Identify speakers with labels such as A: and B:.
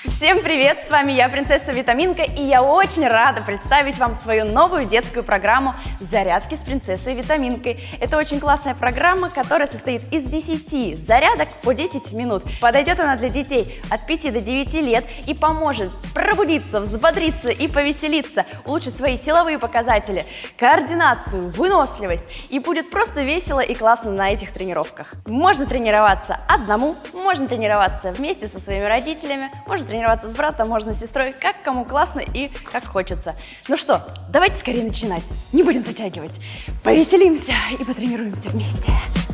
A: Всем привет! С вами я, принцесса Витаминка, и я очень рада представить вам свою новую детскую программу «Зарядки с принцессой Витаминкой». Это очень классная программа, которая состоит из 10 зарядок по 10 минут. Подойдет она для детей от 5 до 9 лет и поможет пробудиться, взбодриться и повеселиться, улучшить свои силовые показатели, координацию, выносливость. И будет просто весело и классно на этих тренировках. Можно тренироваться одному, можно тренироваться вместе со своими родителями, можно тренироваться с братом, можно с сестрой, как кому классно и как хочется. Ну что, давайте скорее начинать, не будем затягивать. Повеселимся и потренируемся вместе.